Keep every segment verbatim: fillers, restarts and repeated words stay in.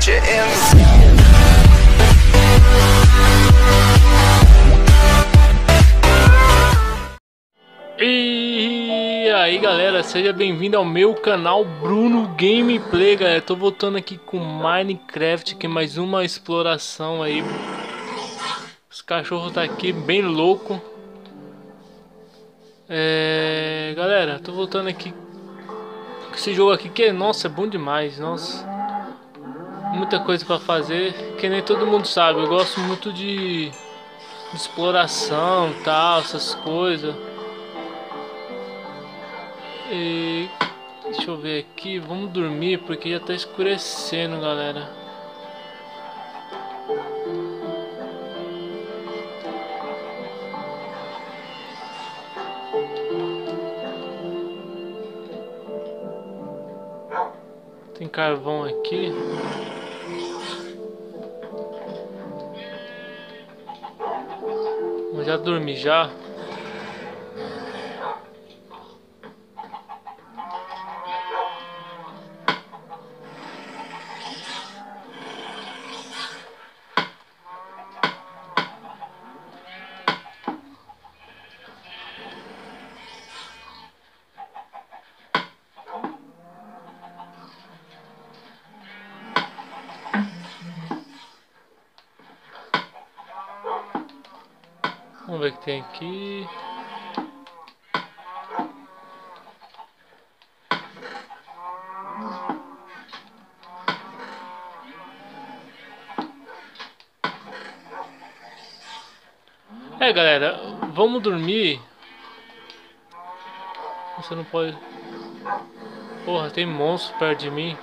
put you in. E aí galera, seja bem-vindo ao meu canal Bruno Gameplay, galera. Tô voltando aqui com Minecraft, que é mais uma exploração aí. Os cachorros tá aqui bem louco. É... Galera, tô voltando aqui com esse jogo aqui que, nossa, é bom demais, nossa. Muita coisa pra fazer, que nem todo mundo sabe. Eu gosto muito de, de exploração e tal, essas coisas. E deixa eu ver aqui, vamos dormir porque já tá escurecendo, galera. Tem carvão aqui. Vou já dormir já. Vamos ver o que tem aqui. É, galera, vamos dormir. Você não pode... Porra, tem monstro perto de mim.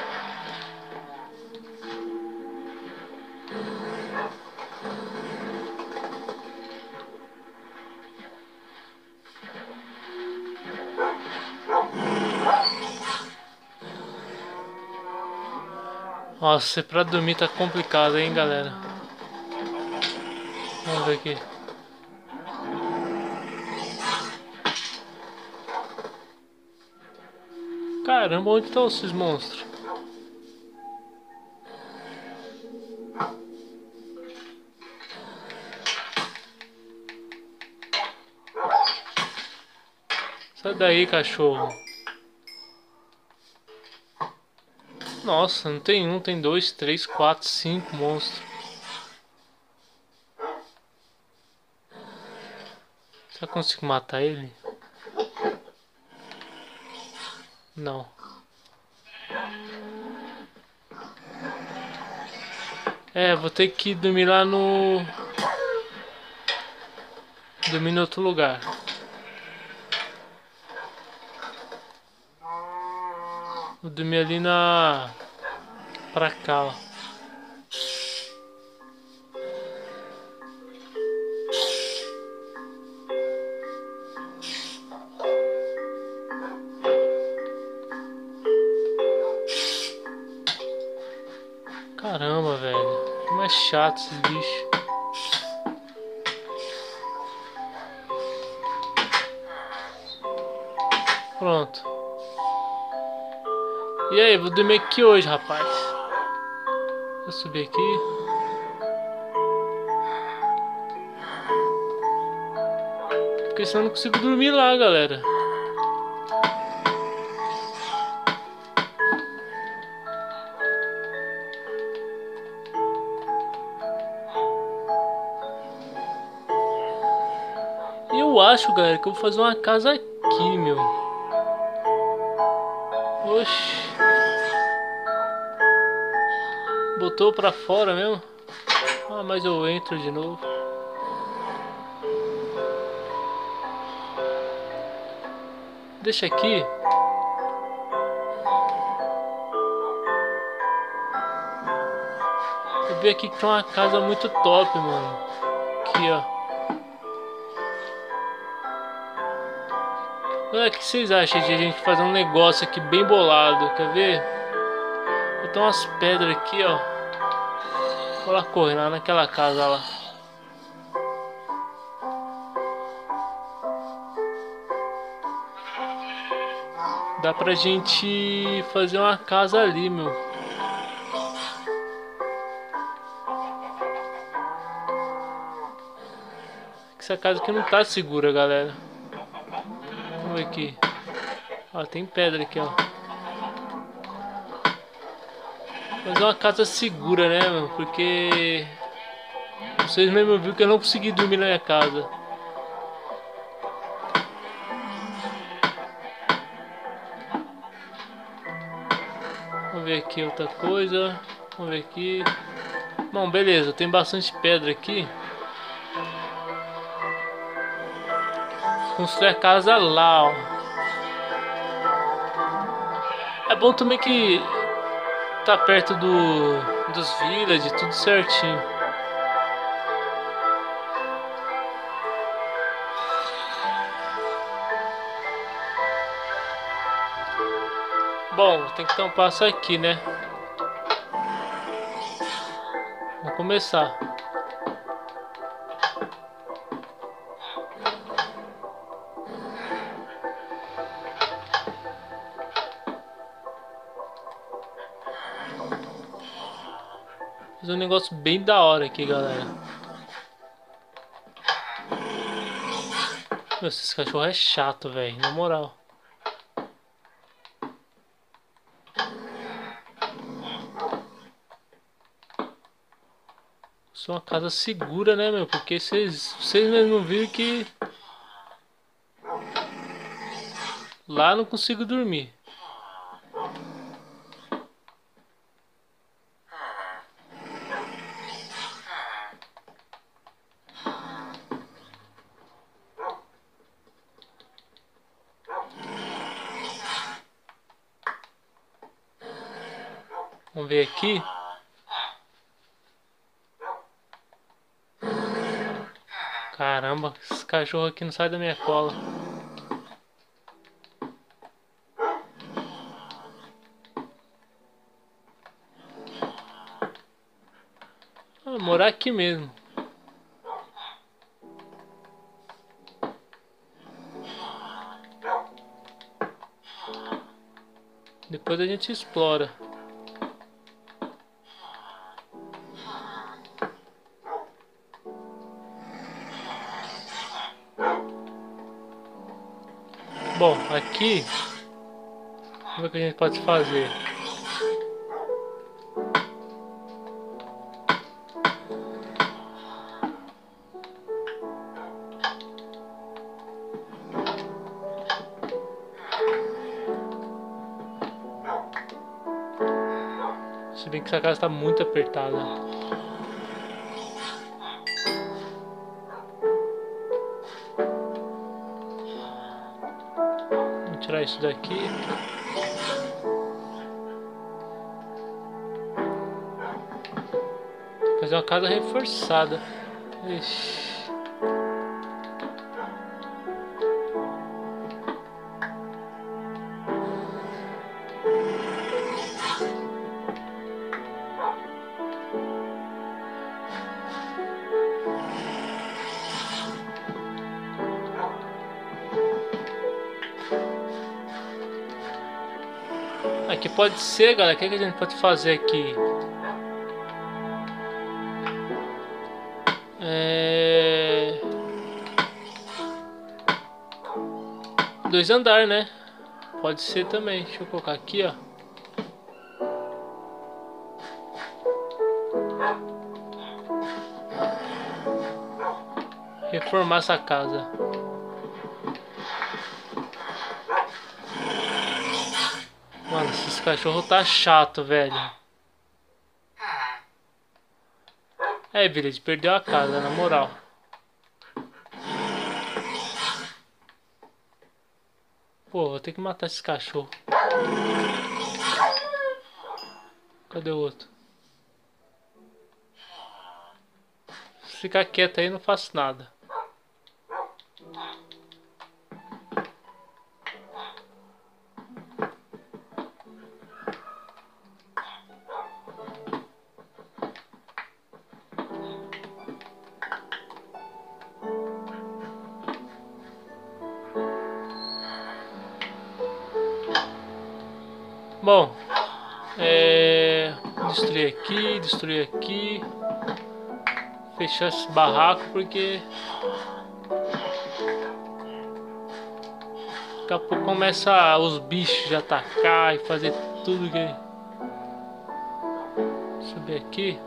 Nossa, pra dormir tá complicado, hein, galera. Vamos ver aqui. Caramba, onde estão esses monstros? Sai daí, cachorro. Nossa, não tem um, tem dois, três, quatro, cinco monstros. Será que eu consigo matar ele? Não. É, vou ter que dormir lá no... Dormir em outro lugar. Vou dormir ali na... Pra cá, ó. Caramba, velho. Como é chato esses bichos. Pronto. E aí, vou dormir aqui hoje, rapaz. Vou subir aqui. Porque senão eu não consigo dormir lá, galera. Eu acho, galera, que eu vou fazer uma casa aqui, meu. Oxi. Botou pra fora mesmo? Ah, mas eu entro de novo. Deixa aqui. Eu vi aqui que tem uma casa muito top, mano. Aqui, ó. Galera, o que vocês acham de a gente fazer um negócio aqui bem bolado? Quer ver? Botar umas pedras aqui, ó. Vou lá correr lá naquela casa lá. Dá pra gente fazer uma casa ali, meu. essa casa aqui não tá segura, galera. Vamos ver aqui. Ó, tem pedra aqui, ó. Mas é uma casa segura, né, meu? Porque vocês mesmo viram que eu não consegui dormir na minha casa. Vamos ver aqui outra coisa. Vamos ver aqui. Bom, beleza, tem bastante pedra aqui. Construir a casa lá, ó. É bom também que tá perto do dos village, tudo certinho. Bom, tem que dar um passo aqui, né? Vamos começar. Fazer um negócio bem da hora aqui, galera. Meu, esse cachorro é chato, velho, na moral. Isso é uma casa segura, né, meu? Porque vocês vocês mesmo viram que lá não consigo dormir. Vamos ver aqui. Caramba, esse cachorro aqui não sai da minha cola. Ah, vou morar aqui mesmo. Depois a gente explora. Bom, aqui, vamos ver o que a gente pode fazer. Se bem que essa casa está muito apertada. Tirar isso daqui. Fazer uma casa reforçada. Ixi. Aqui pode ser, galera. O que, é que a gente pode fazer aqui? É... Dois andares, né? Pode ser também. Deixa eu colocar aqui, ó. Reformar essa casa. Mano, esse cachorro tá chato, velho. É, Village, perdeu a casa, na moral. Pô, vou ter que matar esse cachorro. Cadê o outro? Se ficar quieto aí, não faço nada. Bom, é... destruir aqui, destruir aqui, fechar esse barraco porque Daqui a pouco começa os bichos a atacar e fazer tudo que... Subir aqui.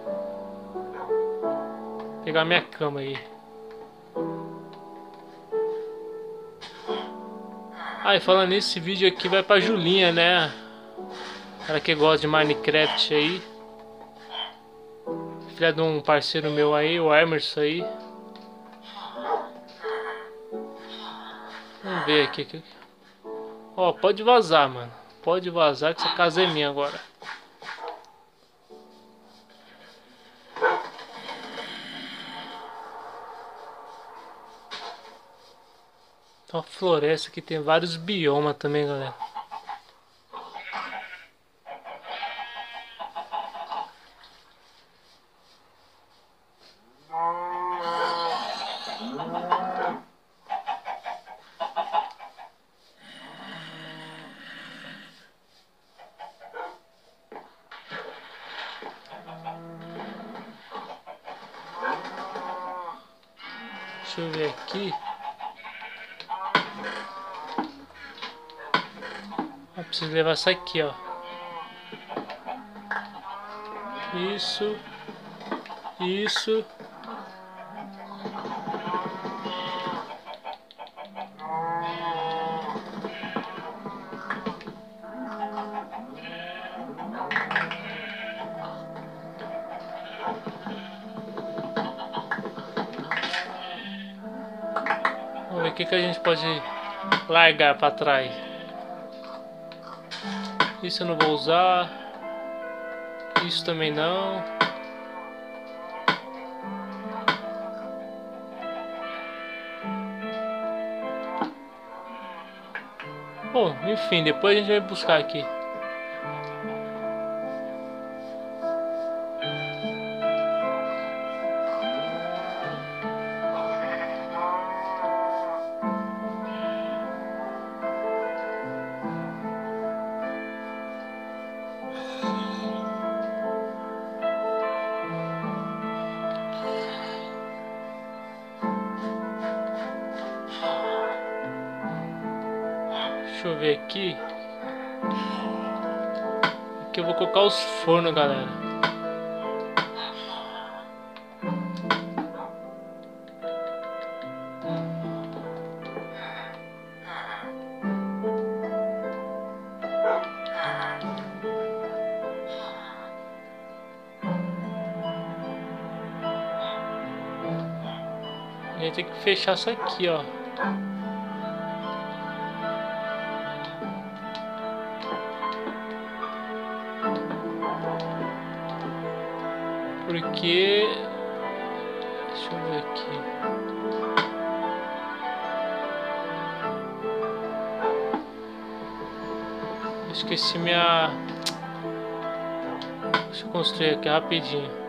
Pegar minha cama aí. Ah, e falando nisso, esse vídeo aqui vai pra Julinha, né? Cara que gosta de Minecraft aí. Filha de um parceiro meu aí, o Emerson aí. Vamos ver aqui. Ó, pode vazar, mano. Pode vazar que essa casa é minha agora. Tem uma floresta que tem vários biomas também, galera. Deixa eu ver aqui. Eu preciso levar essa aqui, ó. Isso. Isso. Vamos ver o que, que a gente pode largar para trás. Isso eu não vou usar. Isso também não. Bom, enfim, depois a gente vai buscar aqui. Deixa eu ver aqui. Aqui eu vou colocar os fornos, galera. A gente tem que fechar isso aqui, ó. Porque... Deixa eu ver aqui. Eu esqueci minha... Deixa eu construir aqui rapidinho.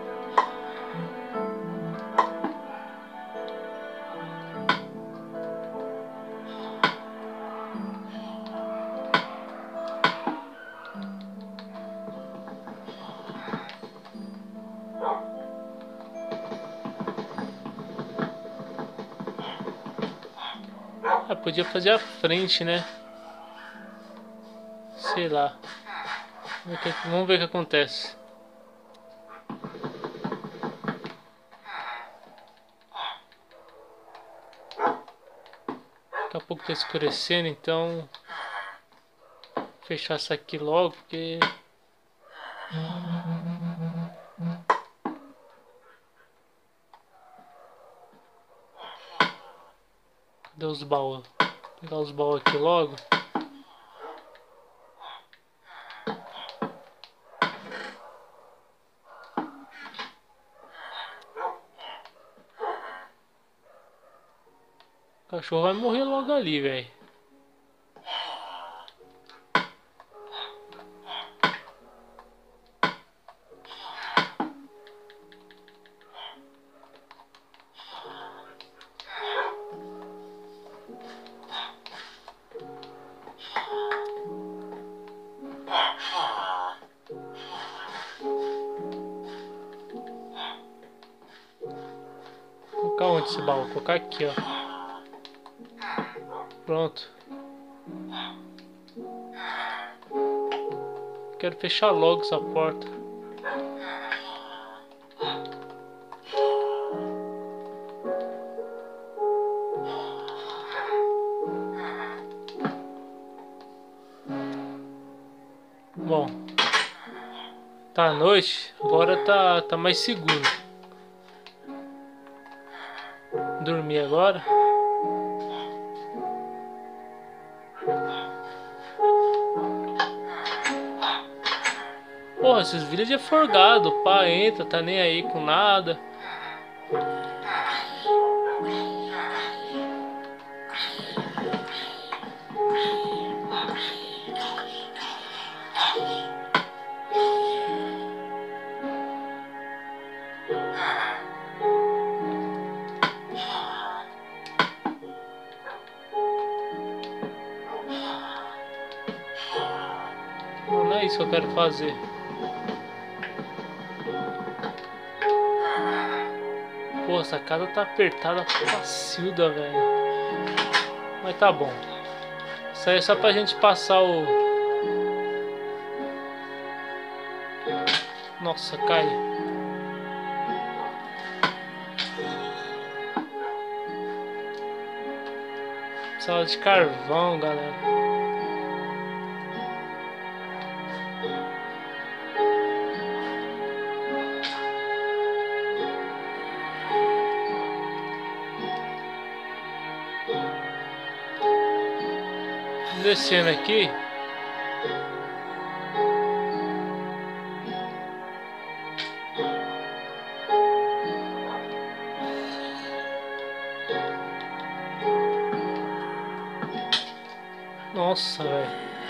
Ah, podia fazer a frente, né? Sei lá. Vamos ver o que acontece. Daqui a pouco tá escurecendo, então... Vou fechar essa aqui logo, porque... Cadê os baús? Vou pegar os baús aqui logo. O cachorro vai morrer logo ali, velho. Vou colocar onde esse baú? Vou colocar aqui, ó. Pronto. Quero fechar logo essa porta. Bom, tá à noite, agora tá, tá mais seguro. Dormir agora. Porra, esses village é forgado. O pá entra, tá nem aí com nada. Não é isso que eu quero fazer. Pô, essa casa tá apertada, facilda, velho. Mas tá bom. Isso aí é só pra gente passar o... Nossa, cai. Precisava de carvão, galera. Descendo aqui. Nossa, velho.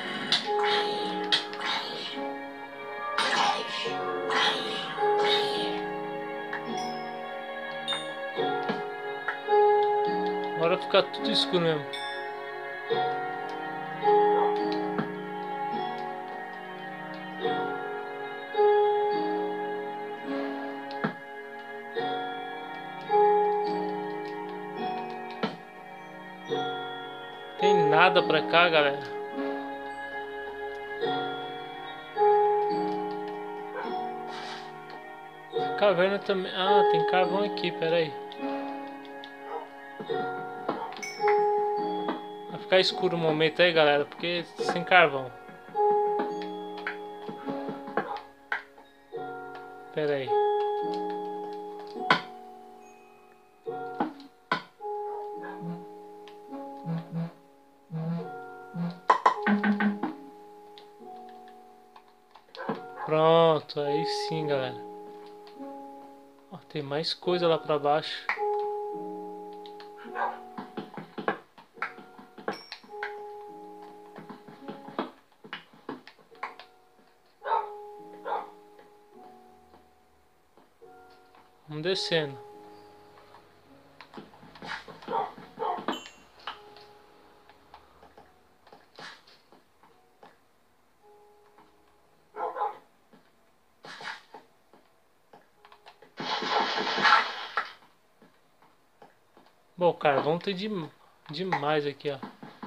Agora fica tudo escuro mesmo. Tem nada pra cá, galera. A caverna também. Ah, tem carvão aqui, peraí. Vai ficar escuro um momento aí, galera, porque sem carvão. Peraí. Pronto, aí sim, galera. Ó, tem mais coisa lá pra baixo. Vamos descendo. Bom, carvão tem de, demais aqui, ó.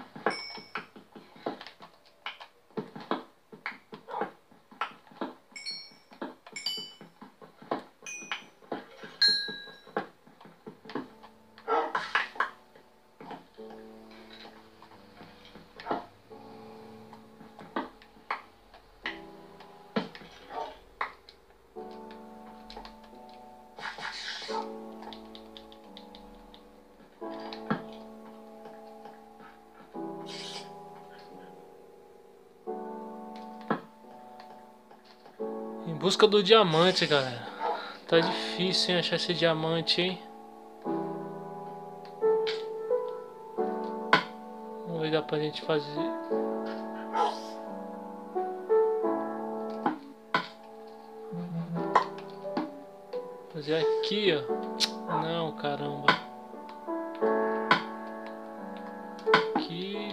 Em busca do diamante, galera. Tá difícil, hein, achar esse diamante, hein. Vamos ver se dá pra gente fazer. Fazer aqui, ó. Não, caramba. Aqui.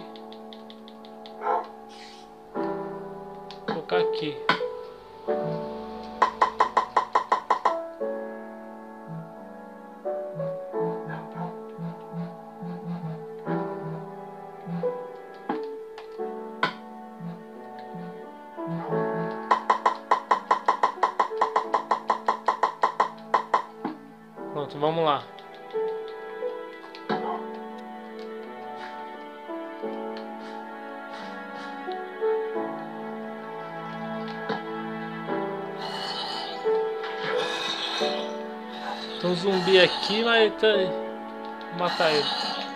Vou colocar aqui. Pronto, vamos lá. Tem um zumbi aqui, mas tá... Vou matar ele.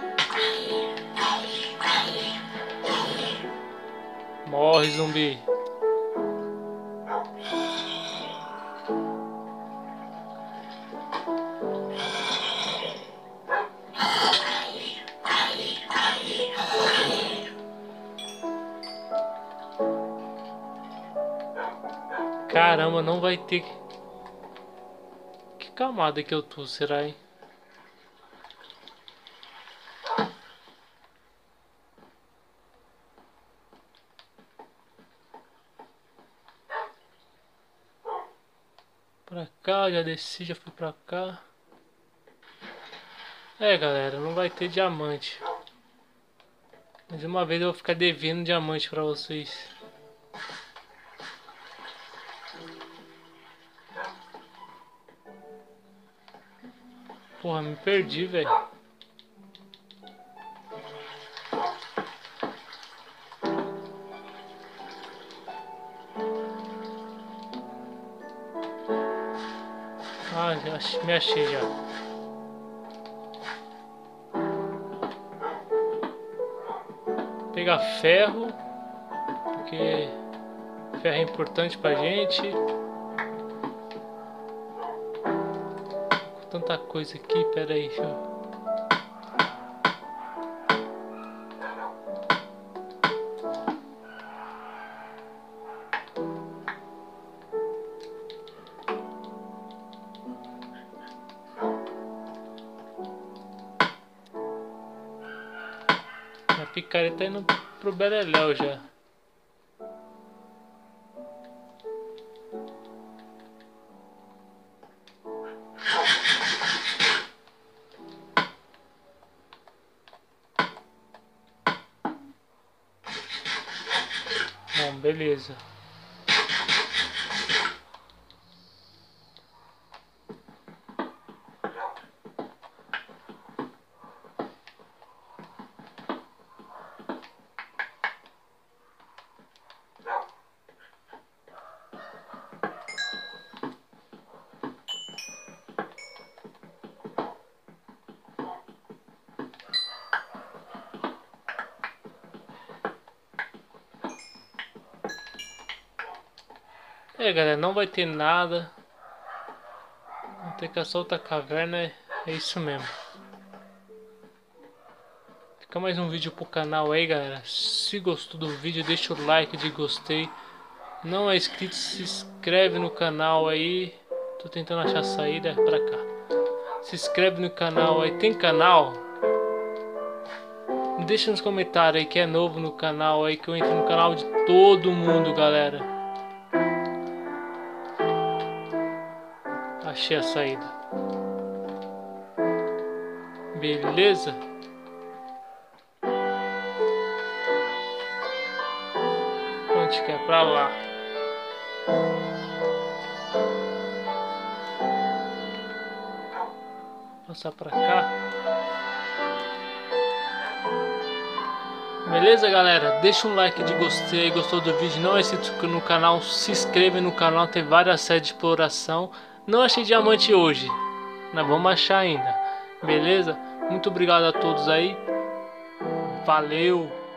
Morre, zumbi. Caramba, não vai ter... Que camada que eu tô, será, hein? Pra cá, já desci, já fui pra cá. É, galera, não vai ter diamante. Mais uma vez eu vou ficar devendo diamante pra vocês. Porra, me perdi, velho. Ah, já me achei já. Vou pegar ferro, porque ferro é importante pra gente. Tanta coisa aqui, pera aí, deixa eu... A picareta tá indo pro beleléu já. Bom, beleza. É, galera, não vai ter nada. Vou ter que achar outra caverna, é isso mesmo. Fica mais um vídeo pro canal aí, galera. Se gostou do vídeo, deixa o like de gostei. Não é inscrito, se inscreve no canal aí. Tô tentando achar a saída pra cá. Se inscreve no canal aí. Tem canal? Deixa nos comentários aí que é novo no canal aí, que eu entro no canal de todo mundo, galera. Achei a saída. Beleza? Onde que é? Pra lá. Passar pra cá. Beleza, galera? Deixa um like de gostei, gostou do vídeo, não é inscrito no canal, se inscreve no canal, tem várias séries de exploração. Não achei diamante hoje, nós vamos achar ainda, beleza? Muito obrigado a todos aí, valeu!